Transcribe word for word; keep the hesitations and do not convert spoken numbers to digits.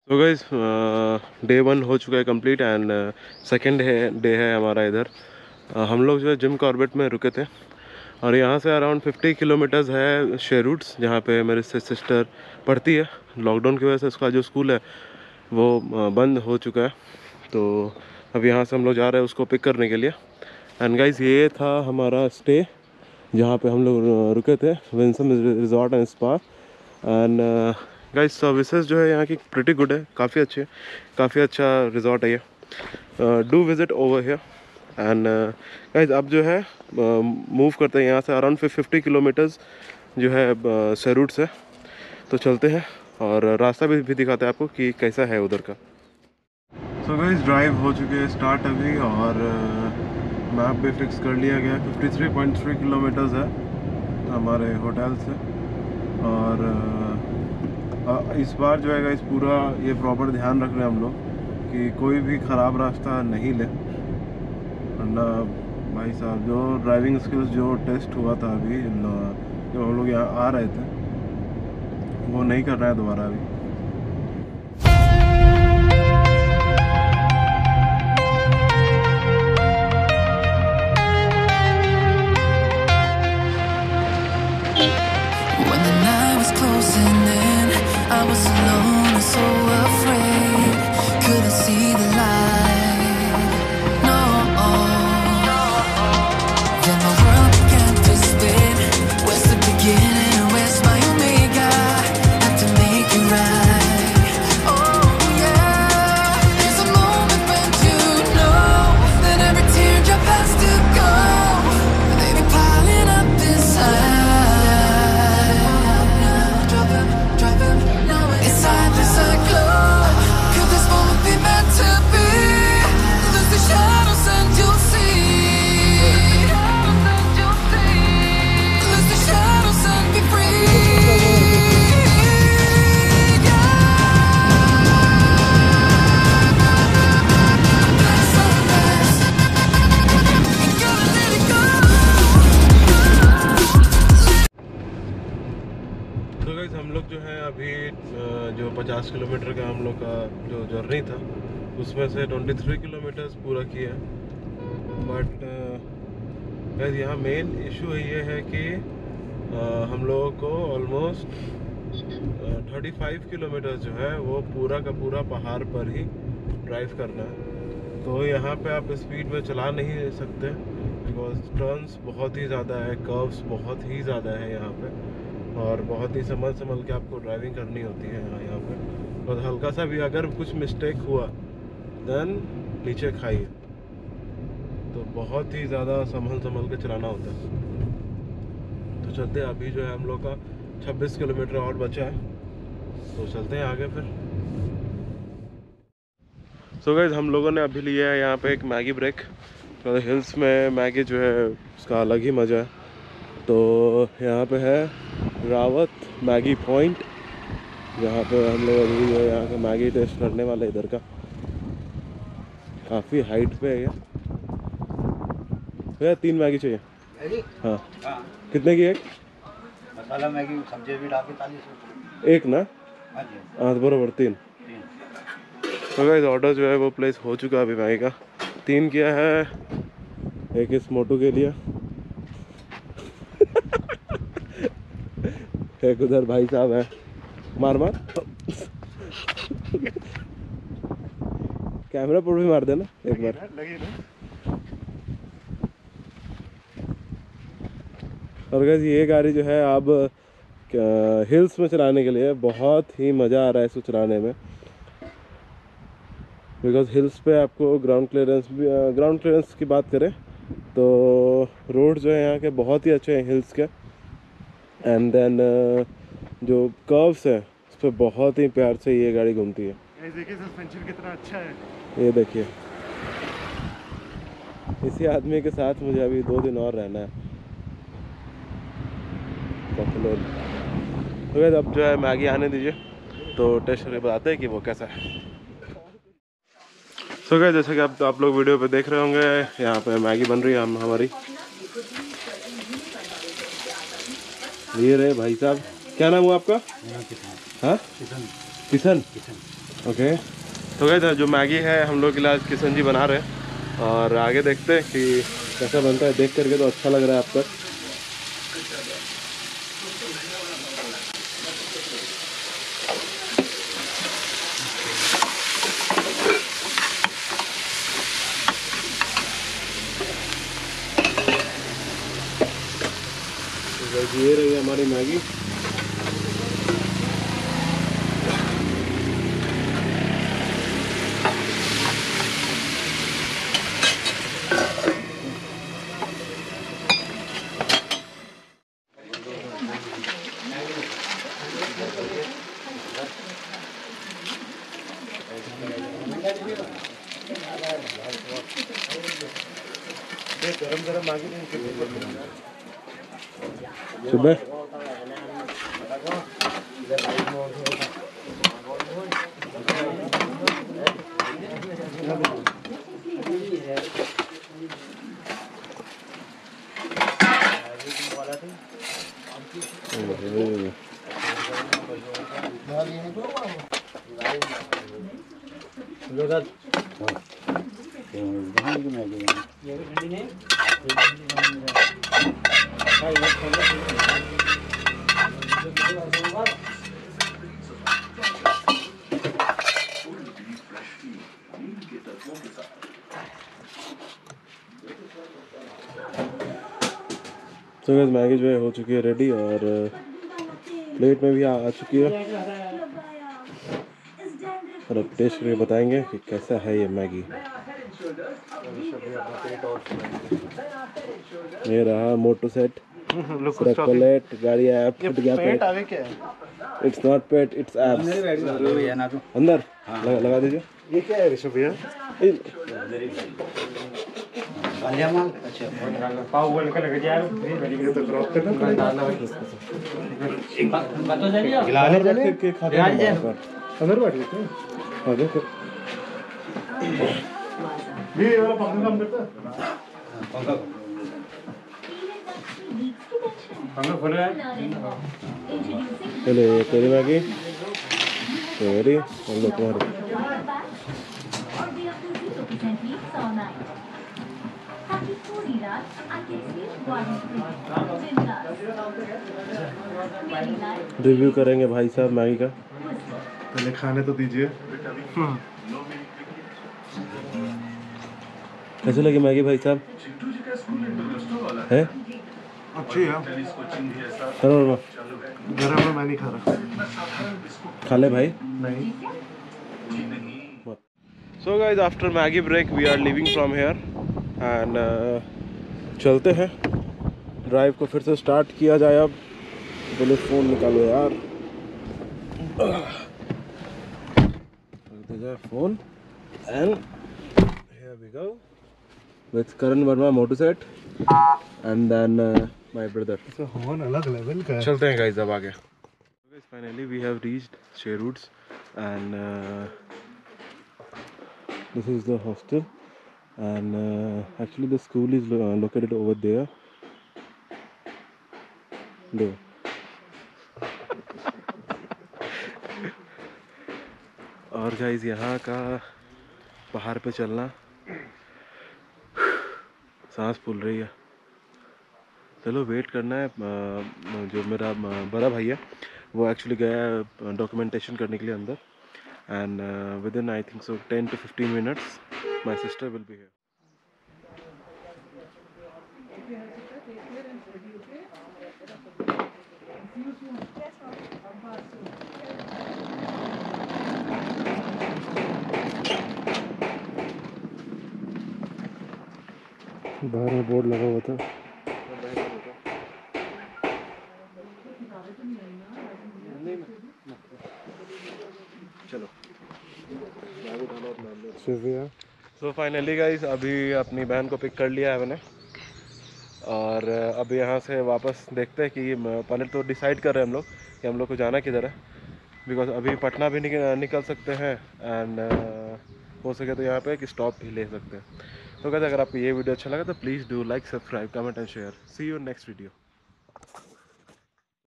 तो guys day one हो चुका है कंप्लीट एंड सेकेंड है डे है हमारा इधर। uh, हम लोग जो है जिम कॉर्बेट में रुके थे और यहाँ से अराउंड फिफ्टी किलोमीटर्स है शेरूट्स, जहाँ पे मेरे सिस्टर पढ़ती है। लॉकडाउन की वजह से उसका जो स्कूल है वो uh, बंद हो चुका है, तो अब यहाँ से हम लोग जा रहे हैं उसको पिक करने के लिए। एंड गाइस ये था हमारा स्टे जहाँ पे हम लोग रुके थे, Winsome resort and spa. And guys services जो है यहाँ की प्रिटी गुड है, काफ़ी अच्छी है, काफ़ी अच्छा रिजॉर्ट है ये। Do visit over here. And guys अब जो है मूव uh, करते हैं यहाँ से अराउंड फिफ्टी किलोमीटर्स जो है शेरूट से, तो चलते हैं और रास्ता भी, भी दिखाते हैं आपको कि कैसा है उधर का। सो गाइस ड्राइव हो चुके हैं स्टार्ट अभी और मैप भी फिक्स कर लिया गया। Fifty three point three kilometres है हमारे होटल से। और uh, इस बार जो है इस पूरा ये प्रॉपर ध्यान रख रहे हैं हम लोग कि कोई भी ख़राब रास्ता नहीं ले, वरना भाई साहब जो ड्राइविंग स्किल्स जो टेस्ट हुआ था अभी जब हम लोग यहाँ आ रहे थे वो नहीं कर रहा है दोबारा अभी। I was alone and so afraid, couldn't see the light, no. Then my world began to spin. Where's the beginning and where's my omega? Have to make it right. Oh yeah, there's a moment when you know that every teardrop has to go. They be piling up inside. हम लोग जो है अभी जो पचास kilometre का हम लोग का जो जर्नी था उसमें से तेईस किलोमीटर्स पूरा किया। बट गाइस यहाँ मेन इशू ये है कि आ, हम लोगों को ऑलमोस्ट पैंतीस किलोमीटर जो है वो पूरा का पूरा पहाड़ पर ही ड्राइव करना है। तो यहाँ पे आप स्पीड में चला नहीं सकते बिकॉज टर्न्स बहुत ही ज़्यादा है, कर्व्स बहुत ही ज़्यादा है यहाँ पे, और बहुत ही संभल संभल के आपको ड्राइविंग करनी होती है यहाँ यहाँ पे। और हल्का सा भी अगर कुछ मिस्टेक हुआ देन नीचे खाइए, तो बहुत ही ज़्यादा संभल संभल के चलाना होता है। तो चलते हैं, अभी जो है हम लोग का छब्बीस किलोमीटर और बचा है, तो चलते हैं आगे फिर। सो so गाइस हम लोगों ने अभी लिया है यहाँ पे एक मैगी ब्रेक। तो हिल्स में मैगी जो है उसका अलग ही मज़ा है। तो यहाँ पे है रावत मैगी पॉइंट, जहाँ पे हम लोग अभी जो यहाँ का मैगी टेस्ट करने वाले इधर का। काफ़ी हाइट पे है ये। भैया तीन मैगी चाहिए। हाँ, कितने की एक? मसाला मैगी सब्जी भी डाल के चालीस रुपये एक ना? हाँ बराबर तीन। तो गाइस ऑर्डर जो है वो प्लेस हो चुका है अभी मैगी का। तीन किया है, एक इस मोटू के लिए, एक उधर भाई साहब है, मार मार कैमरा पर भी मार देना एक बार। लगी और गाइस ये गाड़ी जो है अब हिल्स में चलाने के लिए बहुत ही मज़ा आ रहा है इसको चलाने में, बिकॉज हिल्स पे आपको ग्राउंड क्लियरेंस भी, ग्राउंड क्लियरेंस की बात करें तो रोड जो है यहाँ के बहुत ही अच्छे हैं हिल्स के। एंड देन जो कर्व्स हैं उस पर बहुत ही प्यार से ये गाड़ी घूमती है। देखिए सस्पेंशन कितना अच्छा है, ये देखिए। इसी आदमी के साथ मुझे अभी दो दिन और रहना है। तो अब जो है मैगी आने दीजिए तो टेस्ट करके बताते हैं कि वो कैसा है। सो गए जैसे कि आप आप लोग वीडियो पे देख रहे होंगे, यहाँ पे मैगी बन रही है हम हमारी। ये रहे भाई साहब, क्या नाम हुआ आपका? किसान। हाँ किसान किशन। ओके तो गए जो मैगी है हम लोग के लिए आज किशन जी बना रहे हैं और आगे देखते हैं कि कैसा बनता है। देख करके तो अच्छा लग रहा है अब तक। तो ये रही हमारी मैगी। गरम गरम मैगी सुबह तो गाइस मैगी जो है हो चुकी है रेडी और प्लेट में भी आ, आ चुकी है और अब टेस्ट करके बताएंगे कि कैसा है ये मैगी। ये रहा मोटो सेट प्लेट गाड़ी ऐप फट गया पेट। इट्स नॉट पेट इट्स एप्स। अंदर लगा, लगा दीजिए। ये क्या है ऋषभ भैया? पाव बोल के लग जाए तो क्रॉप करना खिलाने बैठ के खाते हैं अंदर बैठ लेते हैं। हाँ देखो ये वाला पंखा काम करता है। पंखा पंखा खोल रहा है। चले तेरी मैगी तेरी हम लोग तुम्हारी। रिव्यू करेंगे भाई साहब मैगी का। पहले खाने तो दीजिए। कैसे लगी मैगी भाई साहब? है अच्छी है। चलो गरम है, मैं नहीं खा रहा। खा ले भाई। नहीं। So guys after Maggi break we are leaving from here and चलते हैं। ड्राइव को फिर से स्टार्ट किया जाए। अब बोले फ़ोन निकालो यार। रखते जाए phone and here we go with Karan Verma motor set and then uh, my brother. इसका हॉर्न अलग लेवल का है। चलते हैं गाइस अब आगे। guys finally we have reached Sherwoods and uh, this is the hostel and uh, actually the school is lo uh, located over there. No. और guys यहाँ का पहाड़ पे चलना सांस फूल रही है। चलो वेट करना है। जो मेरा बड़ा भाई है वो एक्चुअली गया है डॉक्यूमेंटेशन करने के लिए अंदर and within I think so ten to fifteen minutes my sister will be here. बाहर में बोर्ड लगा हुआ था। चलो सो फाइनली गाइस अभी अपनी बहन को पिक कर लिया है मैंने और अब यहाँ से वापस देखते हैं कि पहले तो डिसाइड कर रहे हैं हम लोग कि हम लोग को जाना किधर है बिकॉज अभी पटना भी निकल निकल सकते हैं एंड uh, हो सके तो यहाँ पे एक स्टॉप भी ले सकते हैं। तो कहते अगर आपको ये वीडियो अच्छा लगा तो please do like subscribe comment and share. See you next video.